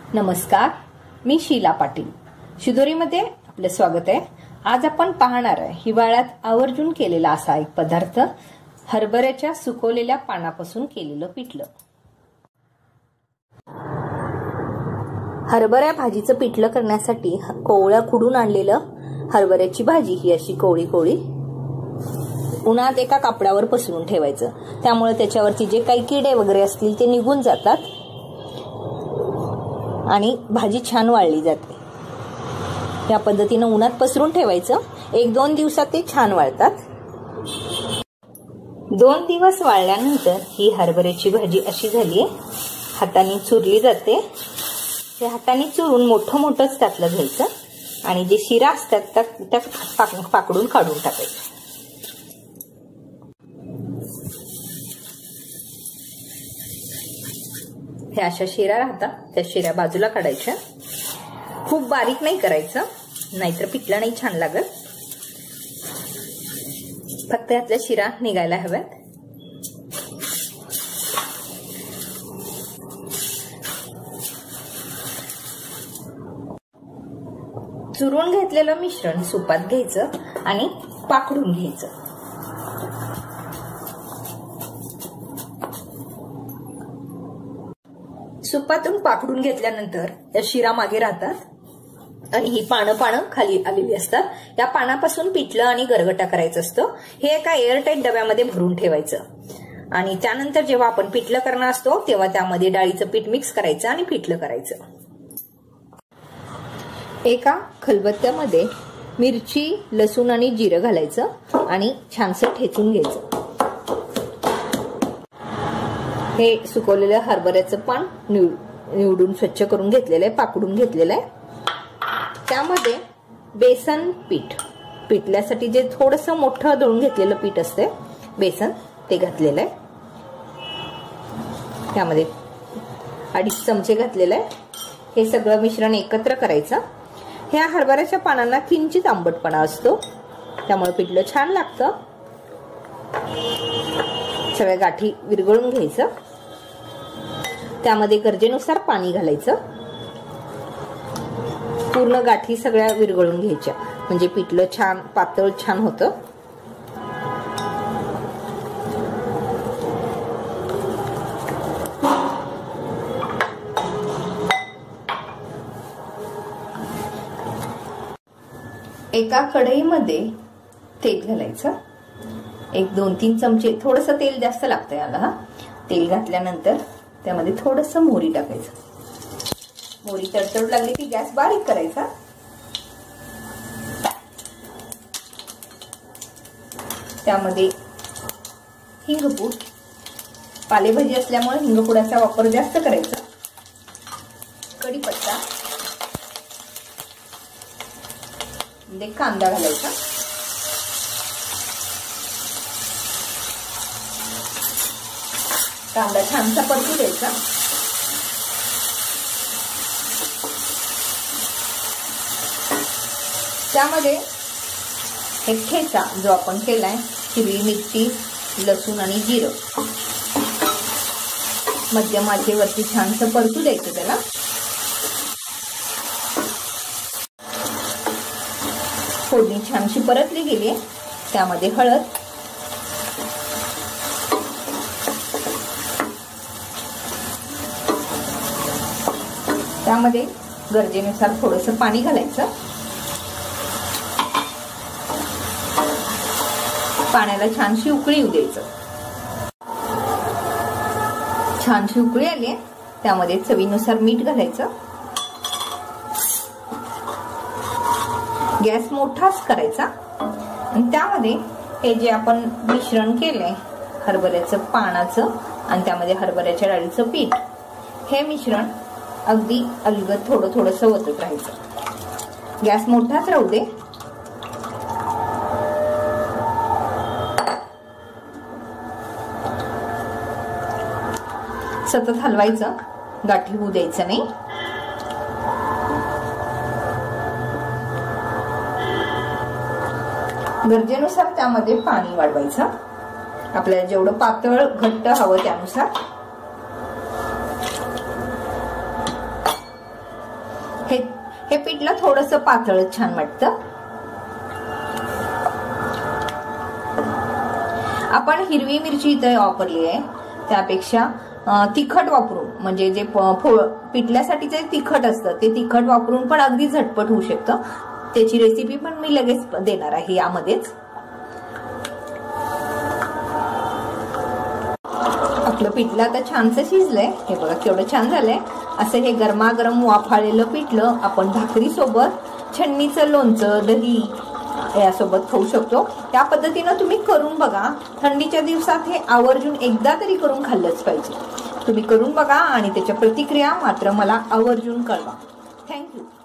नमस्कार, मी शीला पाटील. शिदोरीमध्ये आपले स्वागत आहे. आज आपण पाहणार आहे हिवाळ्यात आवर्जून केलेला असा एक पदार्थ, हरभऱ्याच्या सुकवलेल्या पानापासून केलेलं पिठलं. हरभऱ्या भाजीचं पिठलं करण्यासाठी कोवळ्या खुडून आणलेलं हरभऱ्याची भाजी ही अशी कोवळी कोवळी उन्हात एका कापडावर पसरून ठेवायचं. त्यामुळे त्याच्यावरती जे काही किडे वगैरे असतील ते निघून जातात आणि भाजी छान वाळली जाते. या पद्धतीने उन्हात पसरून ठेवायचं. 1-2 दिवसात ते छान वाळतात. 2 दिवस वाळल्यानंतर ही हरभऱ्याची भाजी अशी झाली, हाताने चुरली जाते. हे हाताने चुरून मोठं मोठंच त्यातलं घ्यायचं आणि जे शिरा असतात त्या पाकडून काढून टाकायचं. हे अशा शिरा राहतात, त्या शिरा बाजूला काढायच्या. खूप बारीक नाही करायचं, नाहीतर पिठलं नाही छान लागत. फक्त यातल्या शिरा निघायला हव्यात. चुरून घेतलेलं मिश्रण सुपात घ्यायचं आणि पाकडून घ्यायचं. सुपातून पाकडून घेतल्यानंतर त्या शिरा मागे राहतात आणि ही पानं खाली आलेली असतात. या पानापासून पिठलं आणि गरगटा करायचं असतं. हे एका एअरटाईट डब्यामध्ये भरून ठेवायचं आणि त्यानंतर जेव्हा आपण पिठलं करणार असतो तेव्हा त्यामध्ये डाळीचं पीठ मिक्स करायचं आणि पिठलं करायचं. एका खलबत्त्यामध्ये मिरची, लसूण आणि जिरं घालायचं आणि छानसं ठेचून घ्यायचं. हे सुकवलेलं हरभऱ्याचं पान निवडून स्वच्छ करून घेतलेलं आहे, पाकडून घेतलेलं आहे. त्यामध्ये बेसन पीठ, पिठल्यासाठी जे थोडंसं मोठं दळून घेतलेलं पीठ असते बेसन, ते घातलेलं आहे. त्यामध्ये 2.5 चमचे घातलेलं आहे. हे सगळं मिश्रण एकत्र करायचं. ह्या हरभऱ्याच्या पानांना किंचित आंबटपणा असतो, त्यामुळे पिठलं छान लागतं. सगळ्या गाठी विरघळून घ्यायचं. त्यामध्ये गरजेनुसार पाणी घालायचं. पूर्ण गाठी सगळ्या विरघळून घ्यायच्या, म्हणजे पिठलं छान पातळ छान होतं. एका कढईमध्ये तेल घालायचं. 1-2-3 चमचे, थोडंसं तेल जास्त लागतं याला. तेल घातल्यानंतर त्यामध्ये थोडंसं मोहरी टाकायचं. मोहरी तडतड लागली की गॅस बारीक करायचा. त्यामध्ये हिंगपूड, पालेभाजी असल्यामुळे हिंगपुडाचा वापर जास्त करायचा. कढीपत्ता, कांदा घालायचा. कांदा छानसा परतू द्यायचा. त्यामध्ये एक ठेचा जो आपण केलाय, हिरवी मिरची, लसूण आणि जिरं मध्यम आचेवरती छानसं परतू द्यायचं त्याला. फोडणी छानशी परतली गेली. त्यामध्ये हळद, त्यामध्ये गरजेनुसार थोडंसं पाणी घालायचं. पाण्याला छानशी उकळी येऊ द्यायचं. छानशी उकळी आली, त्यामध्ये चवीनुसार मीठ घालायचं. गॅस मोठाच करायचा आणि त्यामध्ये हे जे आपण मिश्रण केलंय हरभऱ्याचं पानाचं आणि त्यामध्ये हरभऱ्याच्या डाळीचं पीठ, हे मिश्रण अगदी अलगद थोडंसं ओतत राहायचं. गॅस मोठाच राहू दे. सतत हलवायचं, गाठी होऊ द्यायचं नाही. गरजेनुसार त्यामध्ये पाणी वाढवायचं. आपल्याला जेवढं पातळ घट्ट हवं त्यानुसार. हे पिठलं थोडंसं पातळ छान वाटतं. आपण हिरवी मिरची इथे वापरली आहे, त्यापेक्षा तिखट वापरून, म्हणजे जे पिठल्यासाठी जे तिखट असतं ते तिखट वापरून पण अगदी झटपट होऊ शकतं. त्याची रेसिपी पण मी लगेच देणार आहे यामध्येच. आपलं पिठलं आता छानसं शिजलंय. हे बघा केवढं छान झालंय. असं हे गरमागरम वाफाळलेलं पिठलं आपण भाकरी सोबत, छन्नीचं लोणचं, दही यासोबत खाऊ शकतो. त्या पद्धतीनं तुम्ही करून बघा. थंडीच्या दिवसात हे आवर्जून एकदा तरी करून खाल्लंच पाहिजे. तुम्ही करून बघा आणि त्याच्या प्रतिक्रिया मात्र मला आवर्जून कळवा. थँक्यू.